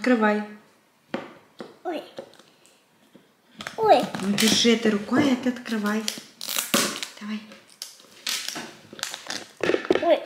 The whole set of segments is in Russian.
открывай. Ой. Ой. Ну, держи этой рукой, а это открывай. Давай. Ой.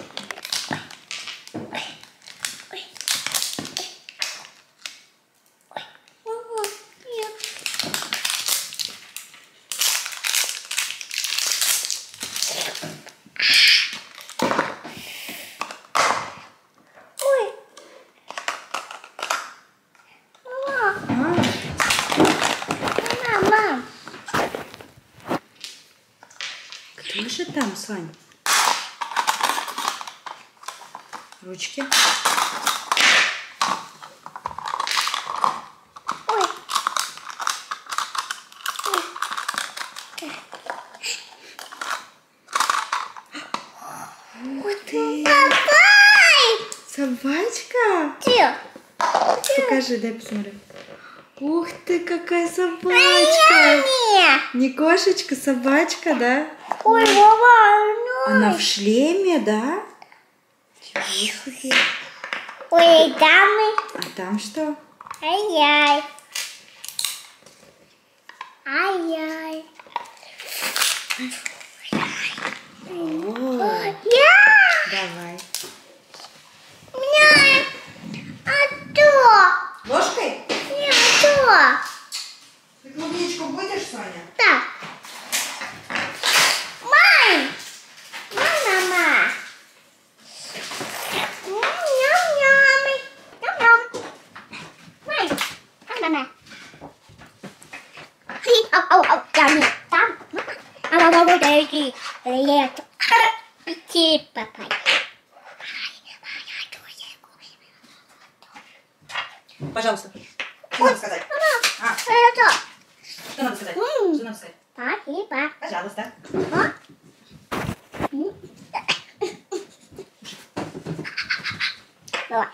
Кто же там, Сань? Ручки. Ой. Ух ты! Давай! Собачка? Где? Покажи, дай посмотрю. Ух ты, какая собачка! Не кошечка, собачка, да? Ой, Вова, Она в шлеме, да? ой, дамы. А там что? Ай-яй. Ай-яй. О, Я! давай. Меня! А то! Ложкой? Не, а то! Ты клубничку будешь, Соня? Так. Мам! Мама! Ням-ням! Ням-ням! Мам! Мама! Ау-ау-ау! Там! Там! Ау-ау-ау! Дорогие! Лето! Идти, папай! Пожалуйста. Что надо сказать? Мама! А, Это! что надо сказать? Что надо сказать? Спасибо! Пожалуйста. Давай.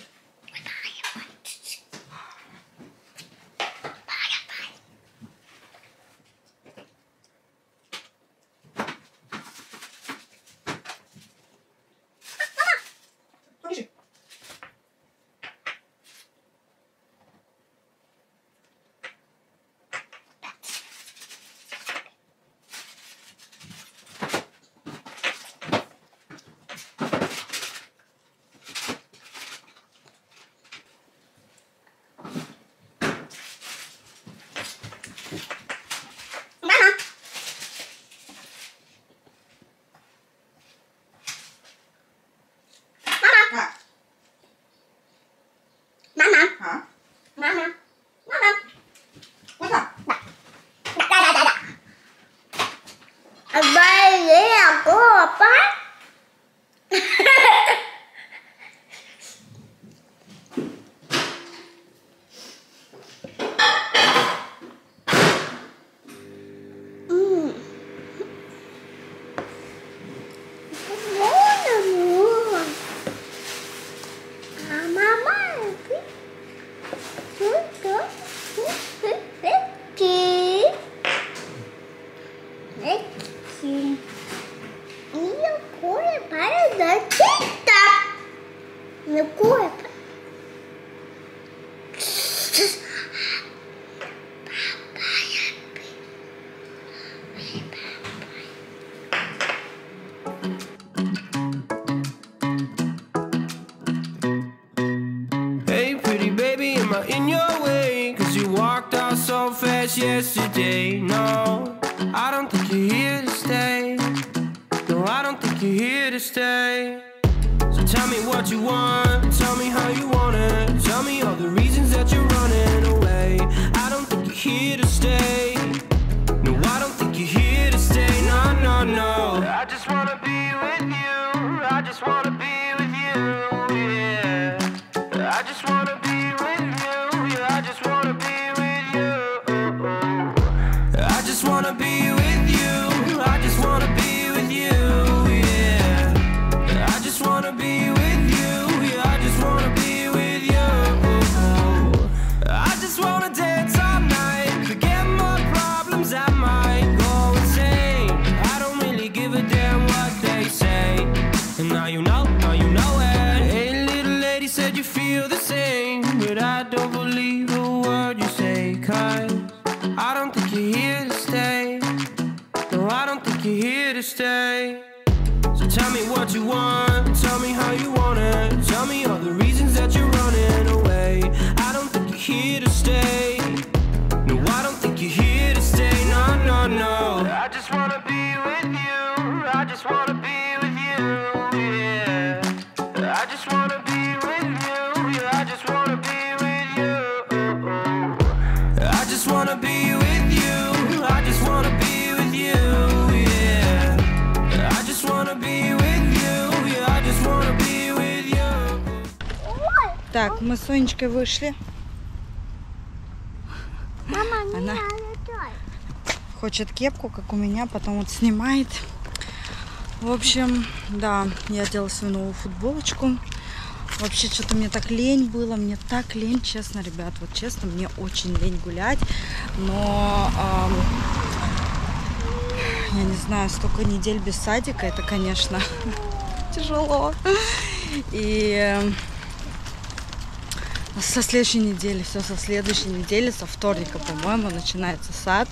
Побежи. Мама! А, Мама! а? Мама! Мама! Куда? Да-да-да-да! Болеет попа! Hey, pretty baby, am I in your way? 'Cause you walked out so fast yesterday. No, I don't think you're here to stay. No, I don't think you're here to stay. So tell me what you want, tell me how you want it. Tell me all the reasons that you're running away. I don't think you're here to stay. No, I don't think you're here to stay. No, no, no. I just wanna be with you. I just wanna be with you, yeah. I just wanna be with you. Yeah, I just wanna be with you. I just wanna be with you. I just wanna be with you, yeah. I just wanna be with you. Yeah, I just wanna be with you. I just wanna dance all night, forget my problems. I might go insane. I don't really give a damn what they say. And now you know it. Hey, little lady, said you feel the same, but don't think you're here to stay. No, I don't think you're here to stay. So tell me what you want, tell me how you want it. Tell me all the reasons that you're running away. I don't think you're here to stay. No, I don't think you're here to stay. No, no, no. I just wanna be with you. I just wanna be with you, yeah. I just wanna be with you. Yeah, I just wanna be with you. I just wanna be with you. I just wanna be with you, yeah. I just wanna be with you. Yeah, I just wanna be with you. Так, мы с Сонечкой вышли. Мама, не Она надо. хочет кепку, как у меня, потом вот снимает. В общем, да, я делала свою новую футболочку. Вообще, что-то мне так лень было. Мне так лень, честно, ребят. Вот честно, мне очень лень гулять. Но, я не знаю, столько недель без садика, это, конечно, тяжело. И со следующей недели, все со следующей недели, со вторника, по-моему, начинается сад.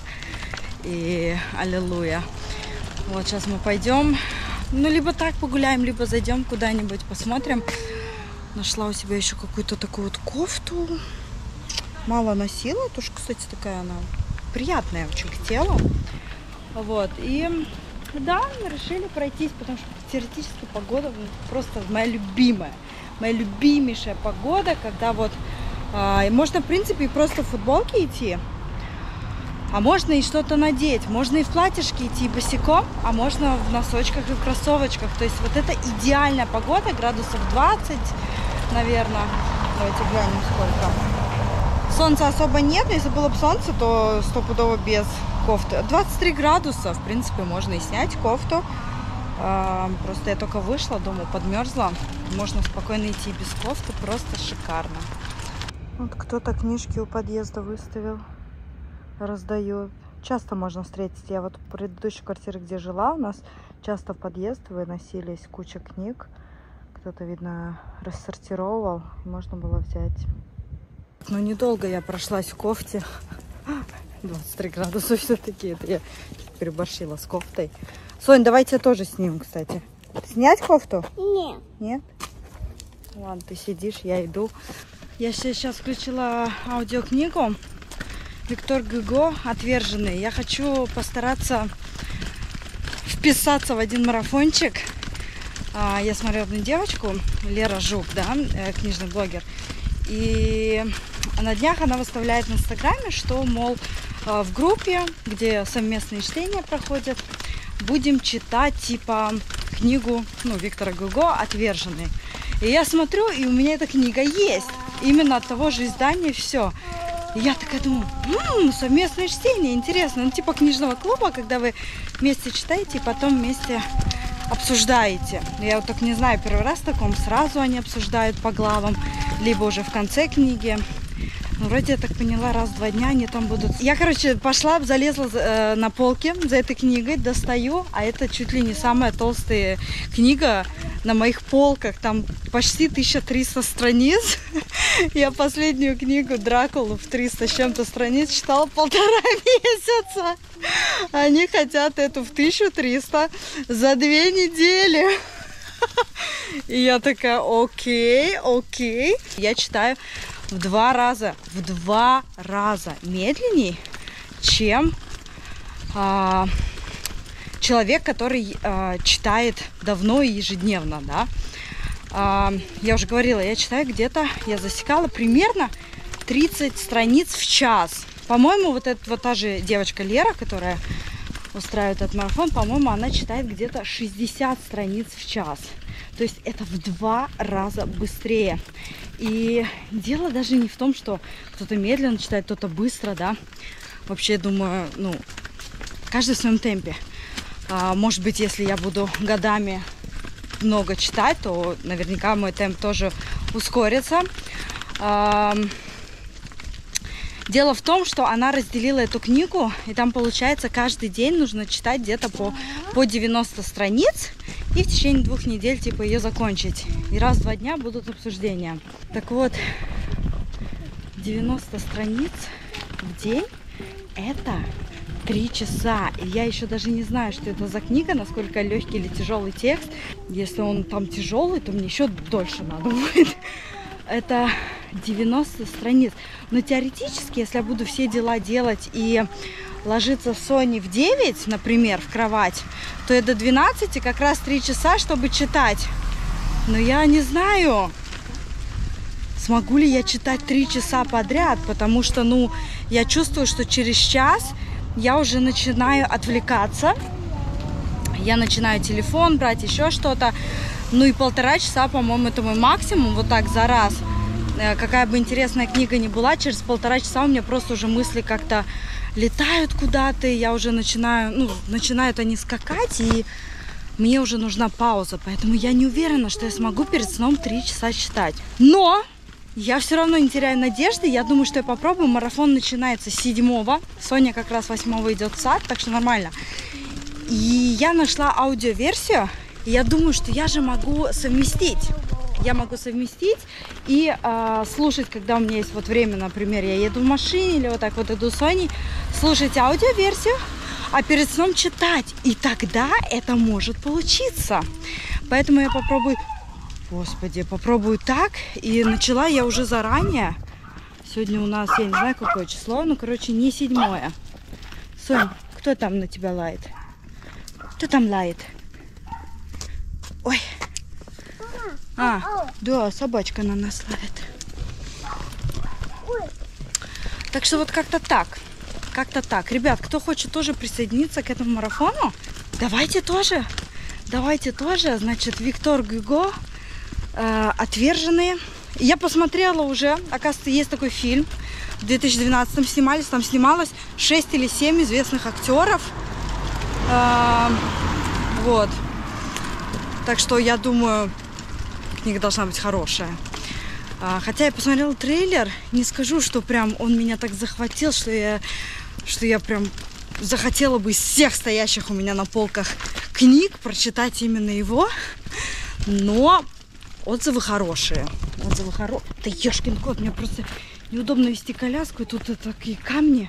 И аллилуйя. Вот сейчас мы пойдем. Ну, либо так погуляем, либо зайдем куда-нибудь, посмотрим. Нашла у себя еще какую-то такую вот кофту. Мало носила. Тоже, кстати, такая она приятная очень к телу. Вот. И да, решили пройтись, потому что теоретически погода просто моя любимая. Моя любимейшая погода, когда вот можно, в принципе, и просто в футболке идти. А можно и что-то надеть. Можно и в платьишке идти босиком, а можно в носочках и в кроссовочках. То есть вот это идеальная погода, градусов 20, наверное. Давайте глянем, сколько. Солнца особо нет, но если было бы солнце, то стопудово без кофты. 23 градуса, в принципе, можно и снять кофту. Просто я только вышла, дома подмерзла. Можно спокойно идти без кофты, просто шикарно. Вот кто-то книжки у подъезда выставил. Раздает. Часто можно встретить. Я вот в предыдущей квартире, где жила, у нас часто в подъезд выносились куча книг. Кто-то, видно, рассортировал. Можно было взять. Но недолго я прошлась в кофте. 23 градуса все-таки. Это я переборщила с кофтой. Сонь, давайте тоже снимем, кстати. Снять кофту? Нет. Нет? Ладно, ты сидишь, я иду. Я сейчас включила аудиокнигу. Виктор Гюго «Отверженный». Я хочу постараться вписаться в один марафончик. Я смотрела одну девочку, Лера Жук, да, книжный блогер. И на днях она выставляет в Инстаграме, что, мол, в группе, где совместные чтения проходят, будем читать типа книгу, ну, Виктора Гюго «Отверженный». И я смотрю, и у меня эта книга есть. Именно от того же издания все. И я такая думаю, совместное чтение, интересно. Ну, типа книжного клуба, когда вы вместе читаете и потом вместе обсуждаете. Я вот так не знаю, первый раз в таком, сразу они обсуждают по главам, либо уже в конце книги. Ну, вроде я так поняла, раз в 2 дня они там будут. Я, короче, пошла, залезла на полке за этой книгой, достаю, а это чуть ли не самая толстая книга на моих полках. Там почти 1300 страниц. Я последнюю книгу Дракулу в 300 с чем-то страниц читала 1,5 месяца. Они хотят эту в 1300 за 2 недели. И я такая, окей. Я читаю в 2 раза медленнее, чем человек, который читает давно и ежедневно, да. Я уже говорила, я читаю где-то, я засекала примерно 30 страниц в час. По-моему, вот эта вот та же девочка Лера, которая устраивает этот марафон, по-моему, она читает где-то 60 страниц в час. То есть это в 2 раза быстрее. И дело даже не в том, что кто-то медленно читает, кто-то быстро, да. Вообще, думаю, ну, каждый в своем темпе. Может быть, если я буду годами много читать, то наверняка мой темп тоже ускорится. Дело в том, что она разделила эту книгу, и там, получается, каждый день нужно читать где-то по 90 страниц, и в течение 2 недель, типа, ее закончить. И раз в 2 дня будут обсуждения. Так вот, 90 страниц в день, это 3 часа. И я еще даже не знаю, что это за книга, насколько легкий или тяжелый текст. Если он там тяжелый, то мне еще дольше надо будет. Это 90 страниц. Но теоретически, если я буду все дела делать и ложиться с Соней в 9, например, в кровать, то я до 12 как раз 3 часа, чтобы читать. Но я не знаю, смогу ли я читать 3 часа подряд, потому что, я чувствую, что через час я уже начинаю отвлекаться. Я начинаю телефон брать, еще что-то. И 1,5 часа, по-моему, это мой максимум, вот так за раз. Какая бы интересная книга ни была, через 1,5 часа у меня просто уже мысли как-то летают куда-то, и я уже начинают они скакать, и мне уже нужна пауза. Поэтому я не уверена, что я смогу перед сном 3 часа читать. Но я все равно не теряю надежды. Я думаю, что я попробую. Марафон начинается с 7-го. Соня как раз 8-го идет в сад, так что нормально. И я нашла аудиоверсию. И я думаю, что я же могу совместить. Я могу совместить и слушать, когда у меня есть вот время, например, я еду в машине или вот так вот иду с Соней, слушать аудиоверсию, а перед сном читать. И тогда это может получиться. Поэтому я попробую так. И начала я уже заранее. Сегодня у нас, я не знаю, какое число, не 7-е. Сонь, кто там на тебя лает? Кто там лает? Ой. Да, собачка на нас лает. Так что вот как-то так. Ребят, кто хочет тоже присоединиться к этому марафону, давайте тоже. Значит, Виктор Гюго, «Отверженные». Я посмотрела уже, оказывается, есть такой фильм. В 2012-м снимались, там снималось 6 или 7 известных актеров. Вот. Так что я думаю, книга должна быть хорошая. Хотя я посмотрела трейлер, не скажу, что прям он меня так захватил, что я прям захотела бы из всех стоящих у меня на полках книг прочитать именно его. Но отзывы хорошие. Да ёшкин кот, мне просто неудобно вести коляску, и тут такие камни.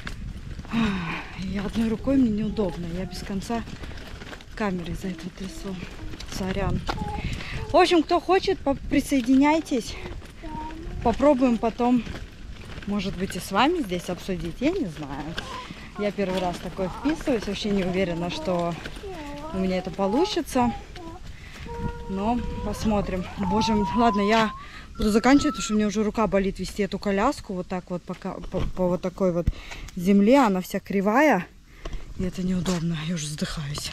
И одной рукой мне неудобно. Я без конца камеры из-за этого трясу. Сорян. В общем, кто хочет, присоединяйтесь. Попробуем потом, может быть, и с вами здесь обсудить. Я не знаю. Я первый раз такой вписываюсь. Вообще не уверена, что у меня это получится. Но посмотрим. Боже мой, ладно, я буду заканчивать, потому что у меня уже рука болит вести эту коляску. Вот так вот по вот такой вот земле. Она вся кривая. И это неудобно. Я уже задыхаюсь.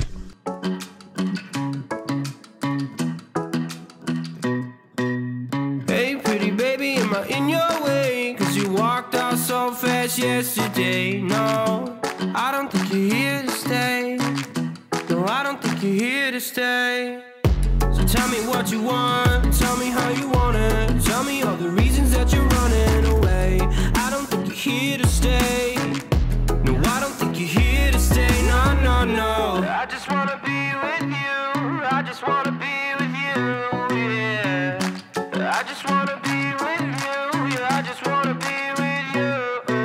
In your way, 'cause you walked out so fast yesterday. No, I don't think you're here to stay. No, I don't think you're here to stay. So tell me what you want, tell me how you want it. Tell me all the reasons that you're running away. I don't think you're here to stay. No, I don't think you're here to stay. No, no, no. I just wanna be with you. I just wanna be with you. Yeah, I just wanna be with you. I just wanna be with you.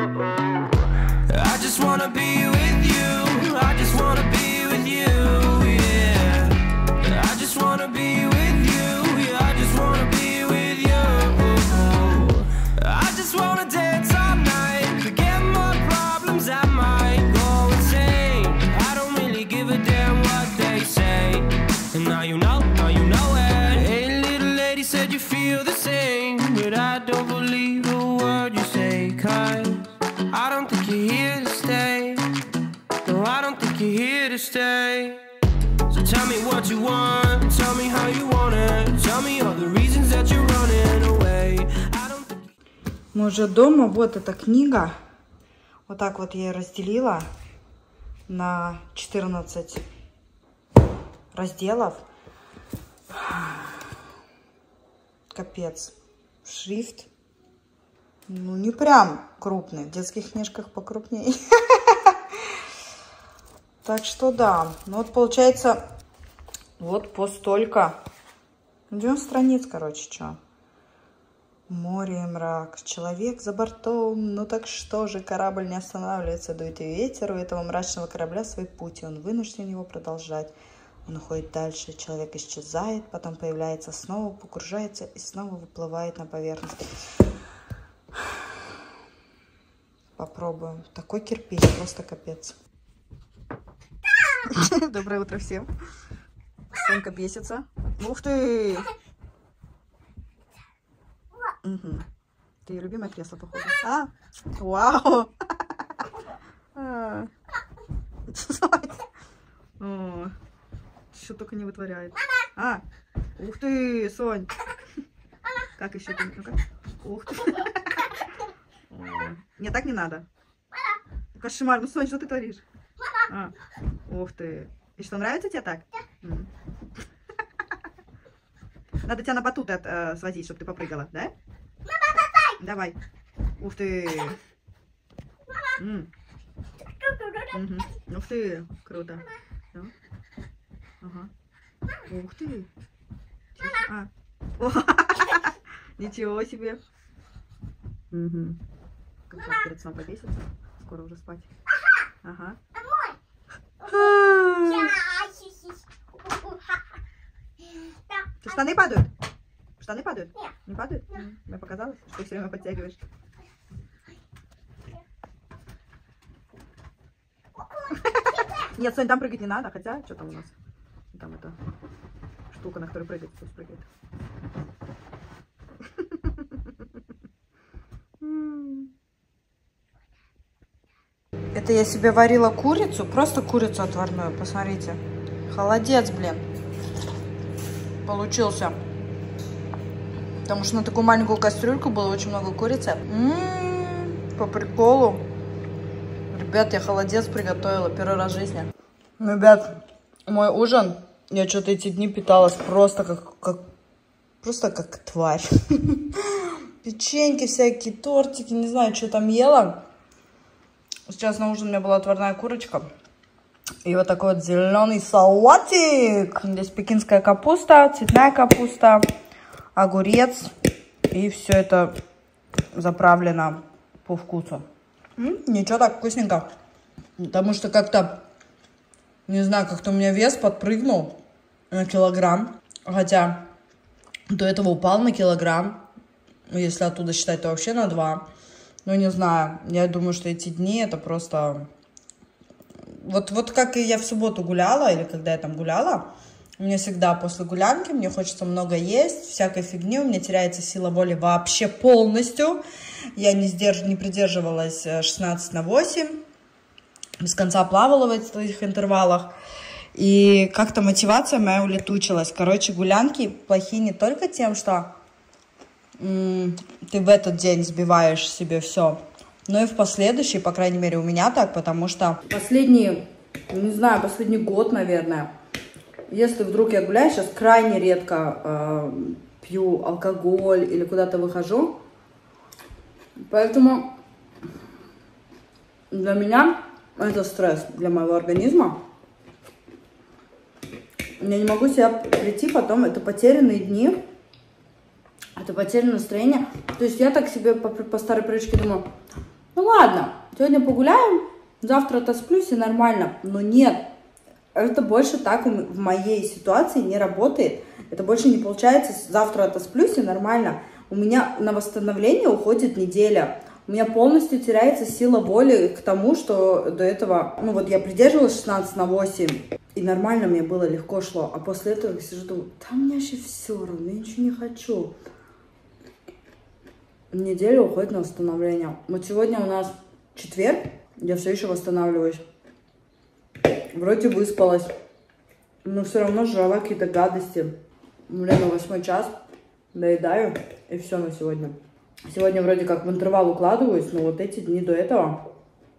I just wanna be with you. I just wanna be with you. Yeah, I just wanna be with you. Yeah, I just wanna be with you. I just wanna dance all night, forget my problems. I might go insane. I don't really give a damn what they say. And now you know it. Hey, little lady, said you feel the same, but I don't believe a word you say, 'cause I don't think you're here to stay. No, I don't think you're here to stay. So tell me what you want, tell me how you want it. Tell me all the reasons that you're running away. I don't think... Мы уже дома. Вот эта книга. Вот так вот я ее разделила на 14 разделов. Капец. Шрифт. Не прям крупный. В детских книжках покрупнее. Так что да. Ну вот получается вот по столько. 90 страниц, короче, что. Море и мрак, человек за бортом. Ну так что же, корабль не останавливается, дует ветер, у этого мрачного корабля свой путь, и он вынужден его продолжать. Он уходит дальше, человек исчезает, потом появляется снова, погружается и снова выплывает на поверхность. Попробуем. Такой кирпич, просто капец. Доброе утро всем. Сонька бесится. Ух ты! Угу. Ты ее любимое кресло, походу. А? Вау! Что только не вытворяет. А! Ух ты, Сонь! Как еще ты? Ну-ка. Ух ты! Нет, так не надо. Кошмар, ну Сонь, что ты творишь? А. Ух ты! И что, нравится тебе так? Надо тебя на батут свозить, чтобы ты попрыгала, да? Давай. Ух ты. Ух ты. Круто. Ага. Ух ты. А. Ничего себе. Как раз перед сном повесится. Скоро уже спать. Ага. Что, штаны падают? Штаны падают? Нет. Не падают? Мне показалось, что ты все время подтягиваешь. Нет, Сонь, там прыгать не надо, хотя, что там у нас? Там эта штука, на которой прыгает, пусть прыгает. Это я себе варила курицу, просто курицу отварную, посмотрите. Холодец, блин. Получился. Потому что на такую маленькую кастрюльку было очень много курицы. По приколу. Ребят, я холодец приготовила первый раз в жизни. Ребят, мой ужин, я что-то эти дни питалась просто как тварь. Печеньки всякие, тортики, не знаю, что там ела. Сейчас на ужин у меня была отварная курочка. И вот такой вот зеленый салатик. Здесь пекинская капуста, цветная капуста, огурец. И все это заправлено по вкусу. Ничего, так вкусненько. Потому что как-то, не знаю, как-то у меня вес подпрыгнул на килограмм. Хотя до этого упал на килограмм. Если оттуда считать, то вообще на 2. Ну, не знаю. Я думаю, что эти дни это просто... Вот как и я в субботу гуляла, или когда я там гуляла, у меня всегда после гулянки, мне хочется много есть, всякой фигни, у меня теряется сила воли вообще полностью. Я не придерживалась 16/8, без конца плавала в этих интервалах. И как-то мотивация моя улетучилась. Короче, гулянки плохие не только тем, что ты в этот день сбиваешь себе все, но и в последующий, по крайней мере, у меня так, потому что последний год, наверное, если вдруг я гуляю, сейчас крайне редко пью алкоголь или куда-то выхожу, поэтому для меня это стресс, для моего организма. Я не могу себя прийти потом, это потерянные дни, это потерянное настроение. То есть я так себе по старой привычке думаю, ну ладно, сегодня погуляем, завтра отосплюсь и нормально. Но нет, это больше так в моей ситуации не работает. Это больше не получается, завтра отосплюсь и нормально. У меня на восстановление уходит неделя. У меня полностью теряется сила воли к тому, что до этого, ну вот я придерживалась 16/8, и нормально мне было, легко шло. А после этого я сижу, думаю, да мне вообще все равно, я ничего не хочу. Неделя уходит на восстановление. Вот сегодня у нас четверг, я все еще восстанавливаюсь. Вроде выспалась, но все равно жрала какие-то гадости. Время 8 час, доедаю, и все на сегодня. Сегодня вроде как в интервал укладываюсь, но вот эти дни до этого...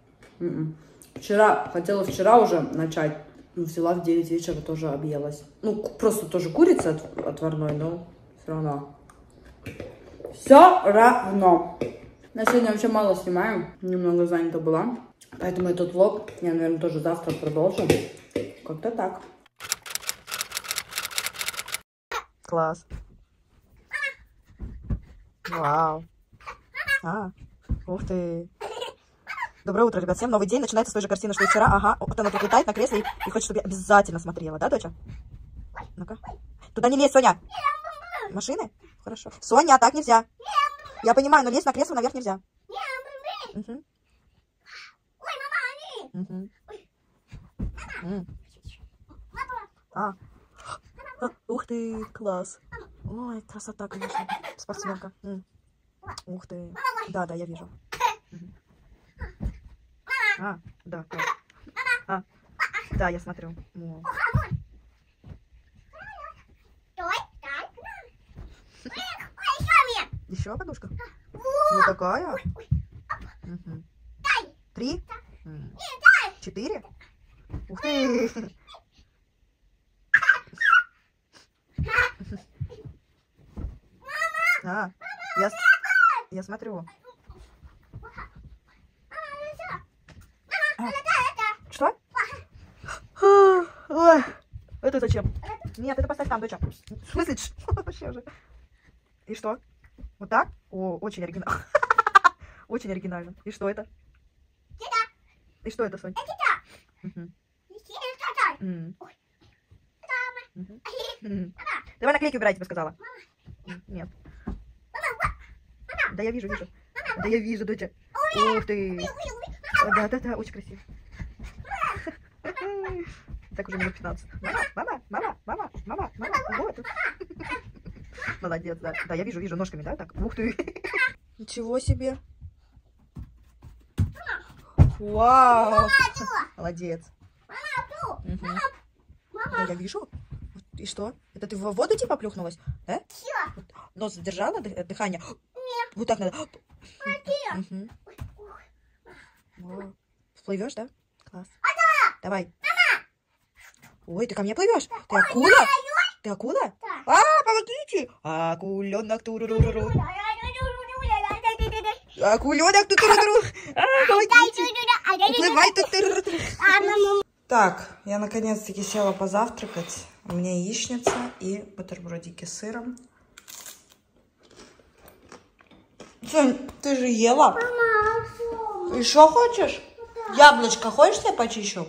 Хотела вчера уже начать, но взяла в 9 вечера, тоже объелась. Ну, просто тоже курица отварной, но все равно. Все равно. На сегодня вообще мало снимаю, немного занята была. Поэтому этот влог я, наверное, тоже завтра продолжу. Как-то так. Класс. Вау. Ух ты. Доброе утро, ребят. Всем новый день. Начинается с той же картины, что и вчера. Ага, вот она тут летает на кресле и хочет, чтобы я обязательно смотрела. Да, доча? Ну-ка. Туда не лезь, Соня. Машины? Хорошо. Соня, так нельзя. Я понимаю, но лезть на кресло наверх нельзя. Угу. Угу. Ух ты, класс. Ой, красота, конечно. Спортсменка. Ух ты. Да, я вижу. Да. Да, я смотрю. Еще подушка? Вот такая? 3? 4? Ух ты! Я смотрю. Что? Ой, это зачем? Нет, это поставь там, доча. В смысле? Вообще уже. И что? Вот так? О, очень оригинально. Очень оригинально. И что это? И что это, Сонь? Давай наклейки убирай, тебе сказала. Нет. Да я вижу. Да я вижу, доча. Ух ты. Да, очень красиво. Так уже минут 15. Мама. Вот. Молодец, да. Да, я вижу ножками, да? Так. Ух ты. Ничего себе. Вау. Молодец. Угу. Да, я вижу. И что? Это ты в воду типа плюхнулась? Да? Нос задержала дыхание? Нет. Вот так надо. Угу. Всплывешь, да? Класс. Давай. Ой, ты ко мне плывешь? Ты акула? Ты акула? Да. Помогите! Акуленок туруруру. Акуленок туруруру. Помогите! Уплывай тут. Так, я наконец-таки села позавтракать. У меня яичница и бутербродики с сыром. Сонь, ты же ела? Мама, еще хочешь? Яблочко хочешь, я почищу?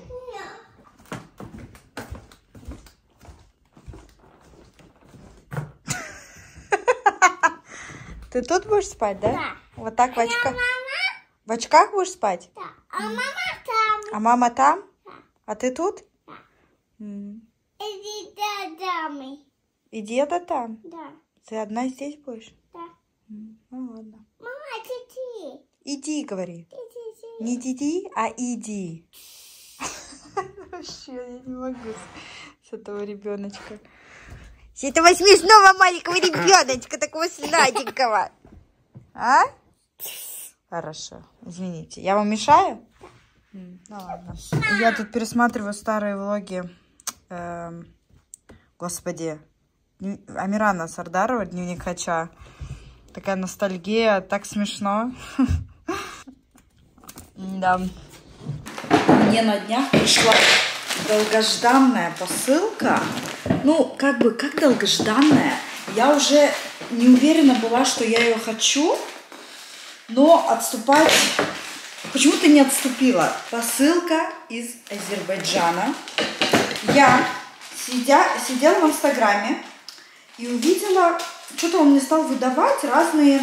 Ты тут будешь спать, да? Да. Вот так в очках? В очках будешь спать? Да. А мама там. А мама там? Да. А ты тут? Да. И деда. И деда там? Да. Ты одна здесь будешь? Да. Ну ладно. Мама, иди. Иди, говори. Иди. Не иди, а иди. Вообще, я не могу с этого ребеночка. С этого смешного маленького ребеночка, такого сладенького. А? Хорошо, извините. Я вам мешаю? Ну ладно. Я тут пересматриваю старые влоги. Господи. Амирана Сардарова, дневник Хача. Такая ностальгия, так смешно. Да. Мне на днях пришла долгожданная посылка. Ну, как долгожданная. Я уже не уверена была, что я ее хочу. Но отступать почему-то не отступила. Посылка из Азербайджана. Я сидела в Инстаграме и увидела, что-то он мне стал выдавать разных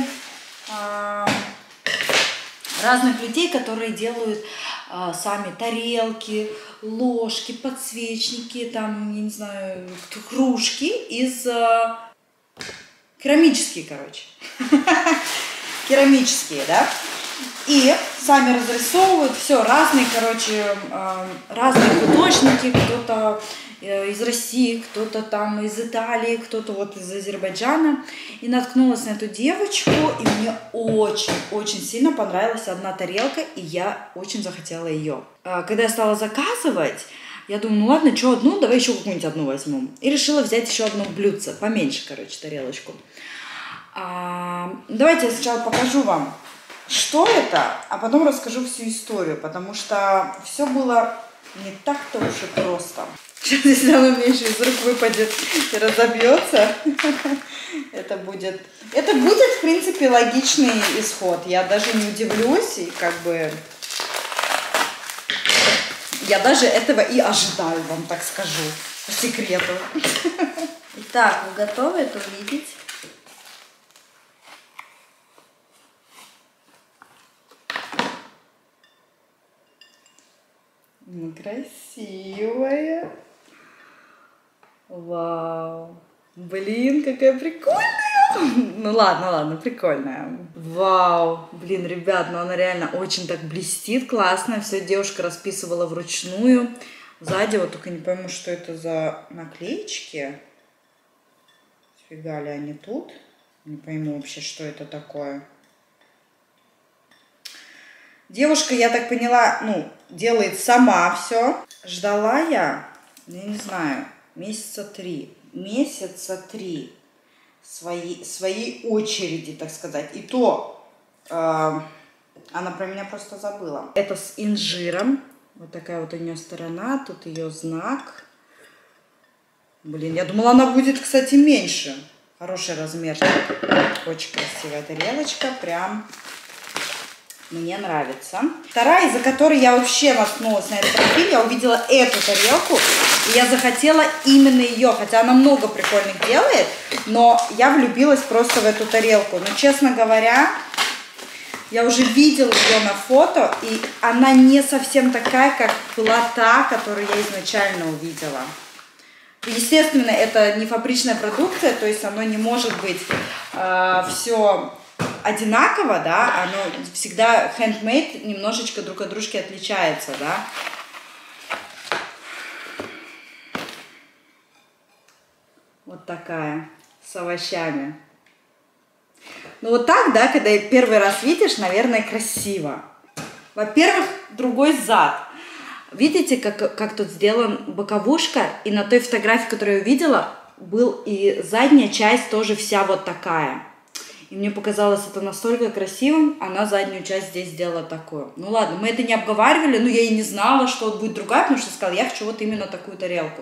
людей, которые делают сами тарелки, ложки, подсвечники, там, я не знаю, кружки из керамические, короче. Керамические, да? И сами разрисовывают все, разные, короче, разные художники, кто-то из России, кто-то там из Италии, кто-то вот из Азербайджана. И наткнулась на эту девочку, и мне очень сильно понравилась одна тарелка, и я очень захотела ее. Когда я стала заказывать, я думаю, ну ладно, что одну, давай еще какую-нибудь одну возьму. И решила взять еще одно блюдце, поменьше, короче, тарелочку. Давайте я сначала покажу вам, что это, а потом расскажу всю историю, потому что все было не так-то уж и просто. Сейчас, если оно мне еще из рук выпадет и разобьется, это будет, в принципе, логичный исход. Я даже не удивлюсь, и как бы я даже этого и ожидаю, вам так скажу, по секрету. Итак, вы готовы это увидеть? Ну, красивая. Вау. Блин, какая прикольная. Ну ладно, прикольная. Вау. Блин, ребят, ну она реально очень так блестит, классно. Все девушка расписывала вручную. Сзади вот только не пойму, что это за наклеечки. Сфига ли они тут? Не пойму вообще, что это такое. Девушка, я так поняла, ну, делает сама все. Ждала я не знаю, месяца три своей очереди, так сказать. И то она про меня просто забыла. Это с инжиром. Вот такая вот у нее сторона, тут ее знак. Блин, я думала, она будет, кстати, меньше. Хороший размер. Очень красивая тарелочка, прям мне нравится. Вторая, из-за которой я вообще наткнулась на этот профиль, я увидела эту тарелку, и я захотела именно ее, хотя она много прикольных делает, но я влюбилась просто в эту тарелку. Но, честно говоря, я уже видела ее на фото, и она не совсем такая, как была та, которую я изначально увидела. Естественно, это не фабричная продукция, то есть оно не может быть все одинаково, да, оно всегда handmade немножечко друг от дружки отличается, да. Вот такая, с овощами. Ну вот так, да, когда первый раз видишь, наверное, красиво. Во-первых, другой зад. Видите, как тут сделан боковушка, и на той фотографии, которую я увидела, был и задняя часть тоже вся вот такая. И мне показалось это настолько красивым, она заднюю часть здесь сделала такую. Ну ладно, мы это не обговаривали, но я и не знала, что будет другая, потому что сказала, я хочу вот именно такую тарелку.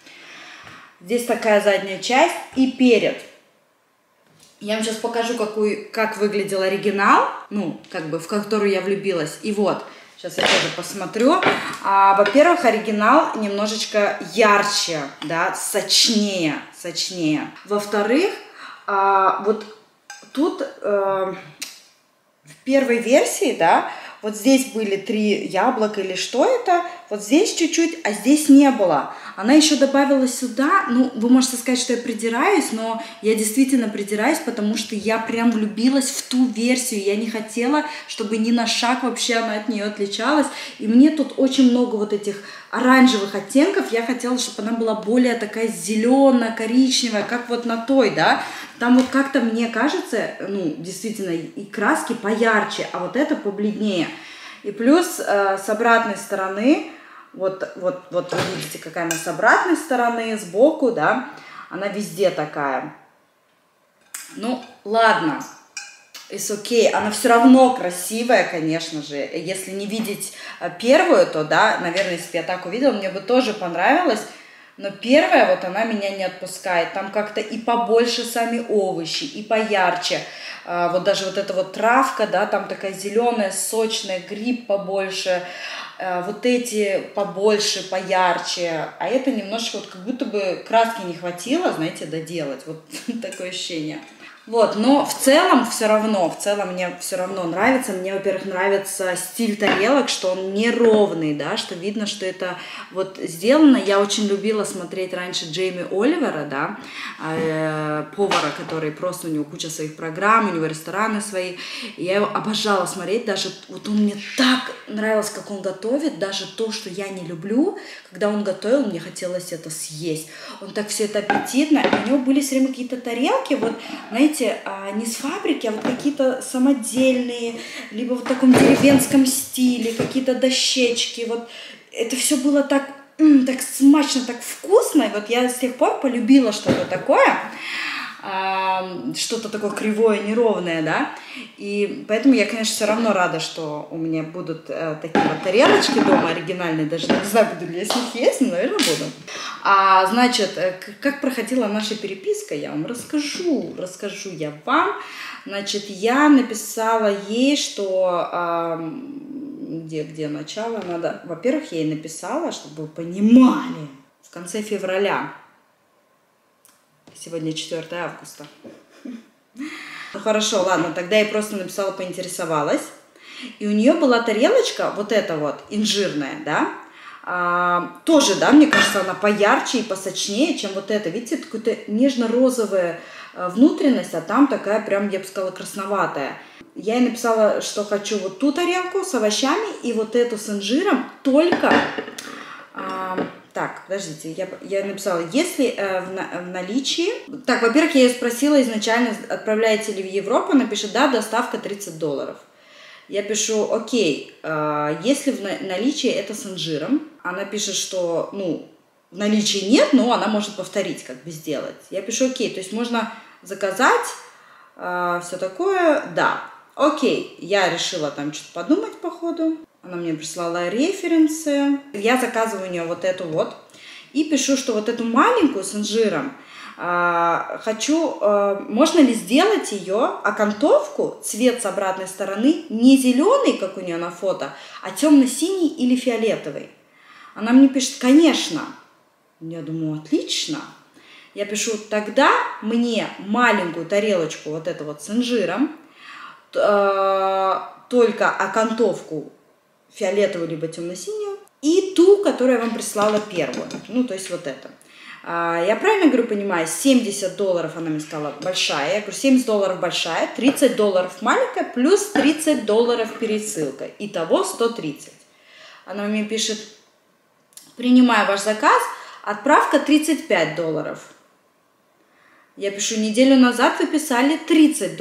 Здесь такая задняя часть и перед. Я вам сейчас покажу, как выглядел оригинал, ну, как бы, в которую я влюбилась. И вот, сейчас я тоже посмотрю. Во-первых, оригинал немножечко ярче, да, сочнее. Во-вторых, вот тут в первой версии, да, вот здесь были 3 яблока или что это, вот здесь чуть-чуть, а здесь не было. Она еще добавила сюда, ну, вы можете сказать, что я придираюсь, но я действительно придираюсь, потому что я прям влюбилась в ту версию, я не хотела, чтобы ни на шаг вообще она от нее отличалась, и мне тут очень много вот этих оранжевых оттенков, я хотела, чтобы она была более такая зеленая, коричневая, как вот на той, да, там вот как-то мне кажется, ну, действительно, и краски поярче, а вот это побледнее. И плюс с обратной стороны, вот вы видите, какая она с обратной стороны, сбоку, да, она везде такая. Ну, ладно, it's okay, она все равно красивая, конечно же. Если не видеть первую, то, да, наверное, если бы я так увидела, мне бы тоже понравилось. Но первая, вот она меня не отпускает. Там как-то и побольше сами овощи, и поярче. Вот даже вот эта вот травка, да, там такая зеленая, сочная, гриб побольше. Вот эти побольше, поярче. А это немножко вот как будто бы краски не хватило, знаете, доделать. Вот такое ощущение. Вот, но в целом мне все равно нравится. Мне, во-первых, нравится стиль тарелок, что он неровный, да, что видно, что это вот сделано. Я очень любила смотреть раньше Джейми Оливера, да, повара, который просто, у него куча своих программ, у него рестораны свои. И я его обожала смотреть, даже вот он мне так нравилось, как он готовит, даже то, что я не люблю, когда он готовил, мне хотелось это съесть. Он так все это аппетитно, и у него были все время какие-то тарелки, вот, знаете, не с фабрики, а вот какие-то самодельные, либо в таком деревенском стиле, какие-то дощечки, вот, это все было так смачно, так вкусно, и вот я с тех пор полюбила что-то такое кривое, неровное, да, и поэтому я, конечно, все равно рада, что у меня будут такие вот тарелочки дома оригинальные, даже не знаю, буду ли я с них есть, но, наверное, буду. Значит, как проходила наша переписка, я вам расскажу я вам. Значит, я написала ей, что... Где начало? Надо... Во-первых, я ей написала, чтобы вы понимали, в конце февраля. Сегодня 4 августа. Ну хорошо, ладно, тогда я просто написала, поинтересовалась. И у нее была тарелочка, вот эта вот, инжирная, да, тоже, да, мне кажется, она поярче и посочнее, чем вот эта. Видите, какая-то нежно-розовая внутренность, а там такая прям, я бы сказала, красноватая. Я ей написала, что хочу вот ту тарелку с овощами и вот эту с инжиром, только... Так, подождите, я написала, если в наличии... Так, во-первых, я ее спросила изначально, отправляете ли в Европу, она пишет, да, доставка $30. Я пишу, окей, если в наличии это с инжиром, она пишет, что, ну, в наличии нет, но она может повторить, как бы сделать. Я пишу, окей, то есть можно заказать, все такое, да. Окей, я решила там что-то подумать по ходу. Она мне прислала референсы. Я заказываю у нее вот эту вот. И пишу, что вот эту маленькую с инжиром хочу... Можно ли сделать ее окантовку, цвет с обратной стороны, не зеленый, как у нее на фото, а темно-синий или фиолетовый? Она мне пишет, конечно. Я думаю, отлично. Я пишу, тогда мне маленькую тарелочку вот эту вот с инжиром, только окантовку фиолетовую либо темно-синюю, и ту, которую я вам прислала первую. Ну, то есть вот это. Я правильно говорю, понимаю, $70 она мне сказала большая. Я говорю, $70 большая, $30 маленькая, плюс $30 пересылка. Итого 130. Она мне пишет, принимаю ваш заказ, отправка $35. Я пишу, неделю назад вы писали $30.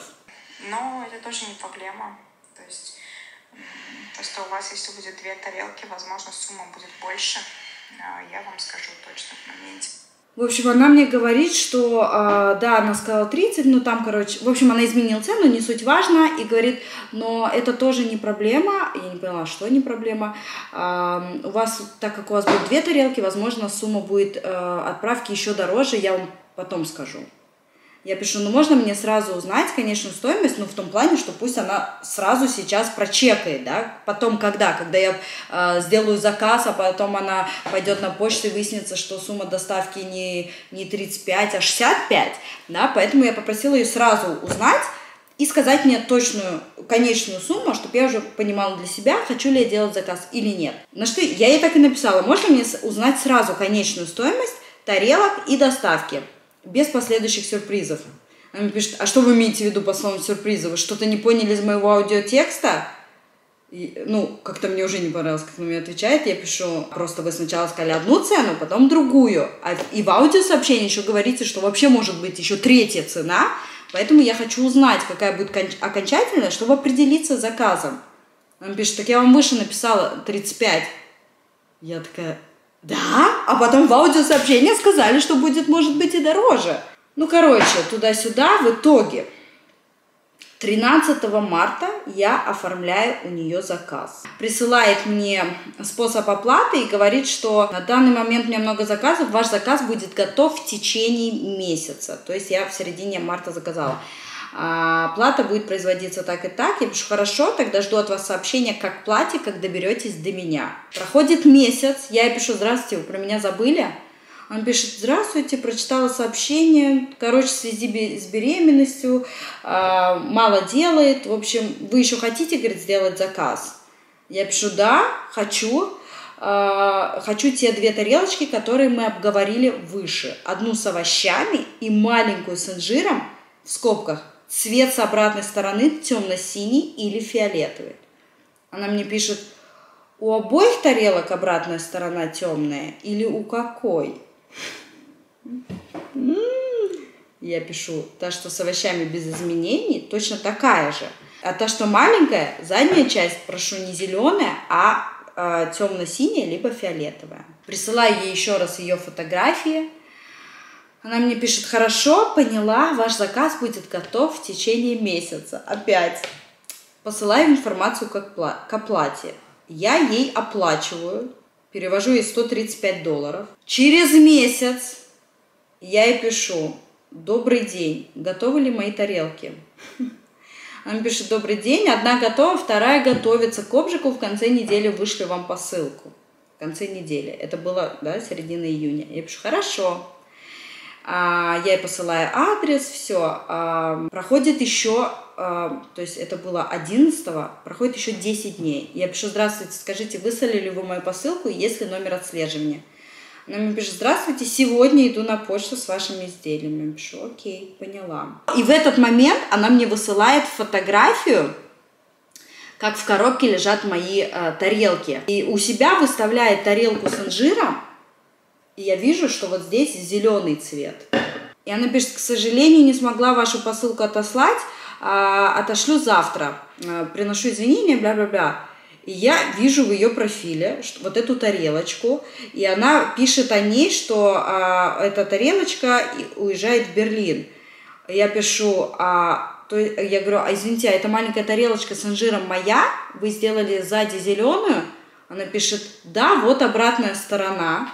Но это тоже не проблема. То есть, просто у вас, если будет 2 тарелки, возможно, сумма будет больше. Я вам скажу точно в моменте. В общем, она мне говорит, что, да, она сказала 30, но там, короче, в общем, она изменила цену, не суть важно, и говорит, но это тоже не проблема. Я не поняла, что не проблема. У вас, так как у вас будет 2 тарелки, возможно, сумма будет отправки еще дороже, я вам потом скажу. Я пишу, ну можно мне сразу узнать конечную стоимость, ну в том плане, что пусть она сразу сейчас прочекает, да, потом когда я сделаю заказ, а потом она пойдет на почту и выяснится, что сумма доставки не 35, а 65, да, поэтому я попросила ее сразу узнать и сказать мне точную, конечную сумму, чтобы я уже понимала для себя, хочу ли я делать заказ или нет. На что я ей так и написала, можно мне узнать сразу конечную стоимость тарелок и доставки? Без последующих сюрпризов. Она мне пишет, а что вы имеете в виду по словам сюрприза? Вы что-то не поняли из моего аудиотекста? Ну, как-то мне уже не понравилось, как она мне отвечает. Я пишу, просто вы сначала сказали одну цену, потом другую. И в аудиосообщении еще говорите, что вообще может быть еще 3-я цена. Поэтому я хочу узнать, какая будет окончательная, чтобы определиться с заказом. Она пишет, так я вам выше написала 35. Я такая... Да, а потом в аудиосообщении сказали, что будет, может быть, и дороже. Ну, короче, туда-сюда, в итоге 13 марта я оформляю у нее заказ. Присылает мне способ оплаты и говорит, что на данный момент у меня много заказов, ваш заказ будет готов в течение месяца. То есть я в середине марта заказала. Оплата будет производиться так и так. Я пишу, хорошо, тогда жду от вас сообщения, как платье, как доберетесь до меня. Проходит месяц, я ей пишу, здравствуйте, вы про меня забыли? Он пишет, здравствуйте, прочитала сообщение, короче, в связи с беременностью, мало делает, в общем, вы еще хотите, говорит, сделать заказ? Я пишу, да, хочу те 2 тарелочки, которые мы обговорили выше. Одну с овощами и маленькую с инжиром, в скобках, цвет с обратной стороны темно-синий или фиолетовый. Она мне пишет, у обоих тарелок обратная сторона темная или у какой? Я пишу, та, что с овощами без изменений, точно такая же. А та, что маленькая, задняя часть, прошу, не зеленая, а темно-синяя либо фиолетовая. Присылаю ей еще раз ее фотографии. Она мне пишет, хорошо, поняла, ваш заказ будет готов в течение месяца. Опять. Посылаю информацию к оплате. Я ей оплачиваю перевожу ей $135. Через месяц я ей пишу: добрый день, готовы ли мои тарелки? Она мне пишет: добрый день, одна готова, вторая готовится к обжигу, в конце недели вышлю вам посылку. В конце недели. Это было, да, середина июня. Я пишу: хорошо. Я ей посылаю адрес, все. Проходит еще, то есть это было 11-го, проходит еще 10 дней. Я пишу: здравствуйте, скажите, выслали ли вы мою посылку, и есть ли номер отслеживания? Она мне пишет: здравствуйте, сегодня иду на почту с вашими изделиями. Я пишу: окей, поняла. И в этот момент она мне высылает фотографию, как в коробке лежат мои тарелки. И у себя выставляет тарелку с инжиром, и я вижу, что вот здесь зеленый цвет. И она пишет: к сожалению, не смогла вашу посылку отослать, отошлю завтра. Приношу извинения, бла-бла-бла. И я вижу в ее профиле вот эту тарелочку, и она пишет о ней, что эта тарелочка уезжает в Берлин. Я пишу: я говорю: извините, эта маленькая тарелочка с инжиром моя? Вы сделали сзади зеленую? Она пишет: да, вот обратная сторона.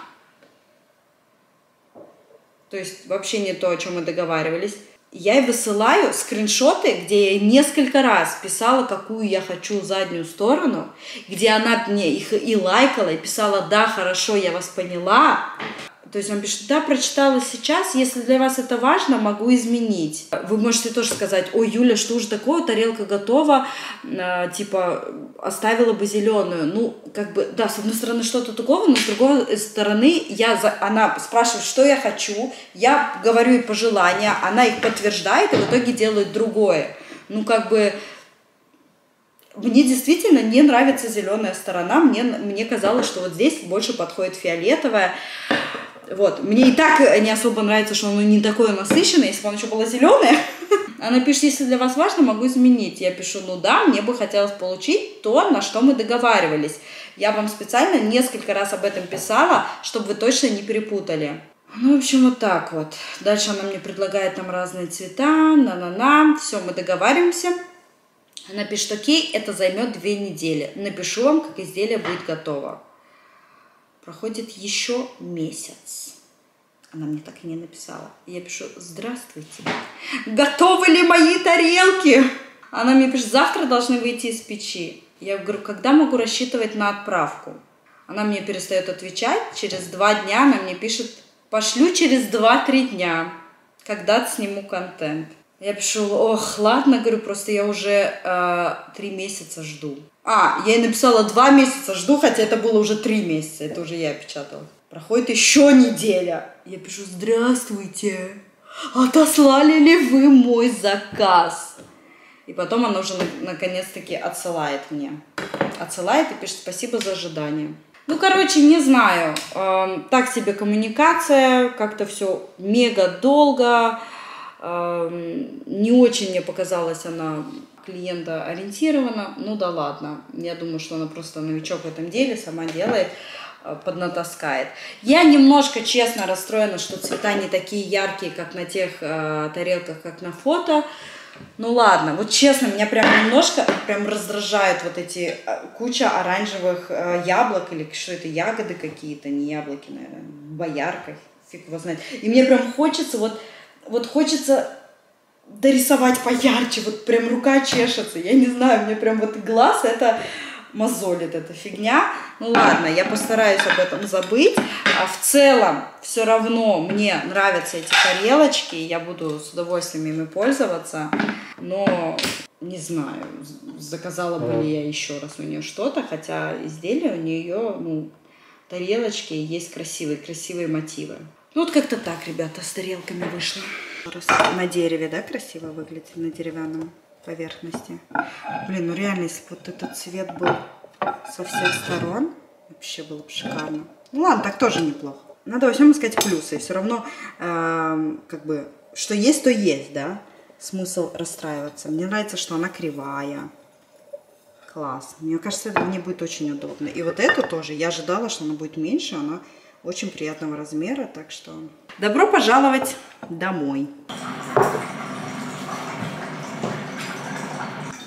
То есть вообще не то, о чем мы договаривались. Я ей высылаю скриншоты, где я несколько раз писала, какую я хочу заднюю сторону, где она мне их и лайкала, и писала: да, хорошо, я вас поняла. То есть он пишет: да, прочитала сейчас, если для вас это важно, могу изменить. Вы можете тоже сказать: ой, Юля, что же такое, тарелка готова, типа, оставила бы зеленую. Ну, как бы, да, с одной стороны что-то такого, но с другой стороны она спрашивает, что я хочу, я говорю ей пожелания, она их подтверждает и в итоге делает другое. Ну, как бы, мне действительно не нравится зеленая сторона, мне казалось, что вот здесь больше подходит фиолетовая. Вот, мне и так не особо нравится, что оно не такое насыщенное, если бы оно еще было зеленое. Она пишет: если для вас важно, могу изменить. Я пишу: ну да, мне бы хотелось получить то, на что мы договаривались. Я вам специально несколько раз об этом писала, чтобы вы точно не перепутали. Ну, в общем, вот так вот. Дальше она мне предлагает там разные цвета, все, мы договариваемся. Она пишет: окей, это займет 2 недели. Напишу вам, как изделие будет готово. Проходит еще месяц. Она мне так и не написала. Я пишу: здравствуйте. Готовы ли мои тарелки? Она мне пишет: завтра должны выйти из печи. Я говорю: когда могу рассчитывать на отправку? Она мне перестает отвечать. Через 2 дня она мне пишет: пошлю через 2-3 дня. Когда-то сниму контент. Я пишу: ох, ладно, говорю, просто я уже 3 месяца жду. Я ей написала: 2 месяца жду, хотя это было уже 3 месяца. Это уже я печатала. Проходит еще неделя. Я пишу: здравствуйте. Отослали ли вы мой заказ? И потом она уже наконец-таки отсылает мне. Отсылает и пишет: спасибо за ожидание. Ну, короче, не знаю. Так себе коммуникация. Как-то все мега долго. Не очень мне показалась она клиента ориентирована. Ну да ладно. Я думаю, что она просто новичок в этом деле, сама делает, поднатаскает. Я немножко, честно, расстроена, что цвета не такие яркие, как на тех тарелках, как на фото. Ну ладно, вот честно, меня прям немножко прям раздражают вот эти куча оранжевых яблок, или что это, ягоды какие-то, не яблоки, наверное, боярка, фиг его знает. И мне прям хочется вот хочется дорисовать поярче, вот прям рука чешется, я не знаю, мне прям вот глаз это мозолит, эта фигня. Ну ладно, я постараюсь об этом забыть. А в целом, все равно мне нравятся эти тарелочки, я буду с удовольствием ими пользоваться, но не знаю, заказала бы ли я еще раз у нее что-то, хотя изделие у нее, ну, тарелочки, есть красивые мотивы. Ну вот как-то так, ребята, с тарелками вышло. На дереве, да, красиво выглядит, на деревянном поверхности. Блин, ну реально, если бы вот этот цвет был со всех сторон, вообще было бы шикарно. Ну ладно, так тоже неплохо. Надо во всем искать плюсы. Все равно, как бы, что есть, то есть, да. Смысл расстраиваться. Мне нравится, что она кривая. Класс. Мне кажется, это мне будет очень удобно. И вот эту тоже, я ожидала, что она будет меньше, она очень приятного размера, так что добро пожаловать домой.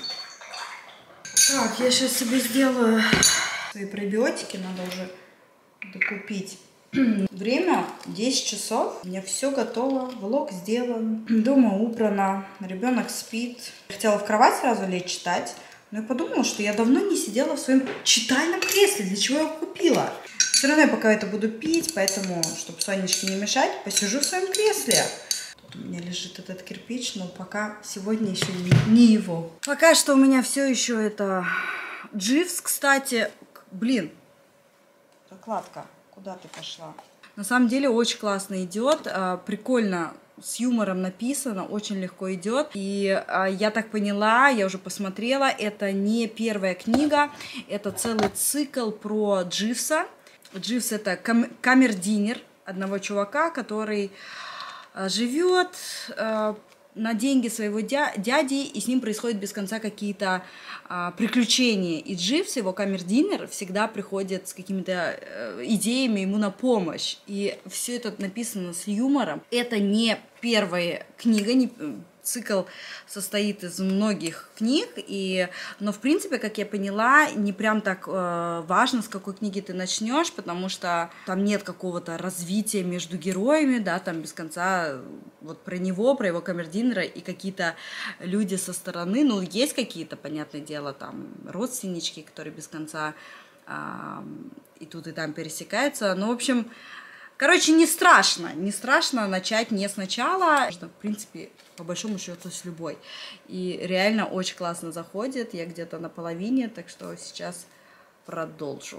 Так, я сейчас себе сделаю свои пробиотики, надо уже докупить. Время 10 часов. У меня все готово. Влог сделан. Дома убрано. Ребенок спит. Хотела в кровать сразу лечь читать. Но я подумала, что я давно не сидела в своем читальном кресле. Для чего я его купила? Все равно я пока это буду пить, поэтому, чтобы Сонечке не мешать, посижу в своем кресле. Тут у меня лежит этот кирпич, но пока сегодня еще не его. Пока что у меня все еще это Дживс, кстати. Блин, прокладка. Куда ты пошла? На самом деле очень классно идет, прикольно, с юмором написано, очень легко идет. И я так поняла, я уже посмотрела, это не первая книга, это целый цикл про Дживса. Дживс — это камердинер одного чувака, который живет на деньги своего дяди, и с ним происходят без конца какие-то приключения. И Дживс, его камердинер, всегда приходит с какими-то идеями ему на помощь. И все это написано с юмором. Это не первая книга, цикл состоит из многих книг, но в принципе, как я поняла, не прям так важно, с какой книги ты начнешь, потому что там нет какого-то развития между героями, да, там без конца вот про него, про его камердинера и какие-то люди со стороны, ну, есть какие-то, понятное дело, там родственнички, которые без конца и тут, и там пересекаются, ну, в общем, короче, не страшно начать не сначала, что, в принципе, по большому счету с любой. И реально очень классно заходит, я где-то на половине, так что сейчас продолжу.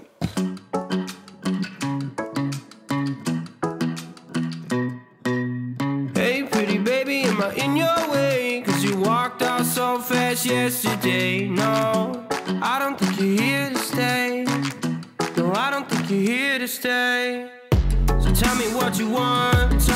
Hey, pretty baby, am I in your way? 'Cause you walked out so fast yesterday. No, I don't think you're here to stay. No, I don't think you're here to stay. So tell me what you want.